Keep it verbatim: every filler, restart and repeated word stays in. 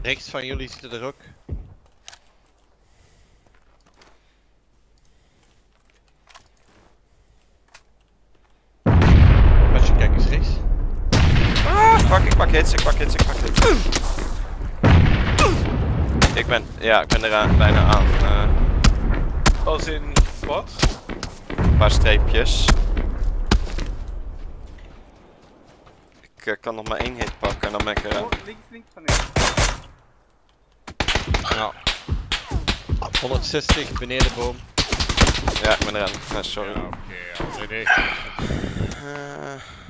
Rechts van jullie zitten er ook. Als je kijk eens rechts. Ah, fuck, ik pak hits, ik pak hits, ik pak hits. Ik ben, ja, ik ben er aan, bijna aan. Uh, Als in wat? Een paar streepjes. Ik uh, kan nog maar één hit pakken en dan ben ik er aan. Oh, links, links van u. Nou. honderdzestig beneden de boom. Ja, ik ben eraan. Uh, sorry. Ja, oké, okay, ja, nee, nee. Uh,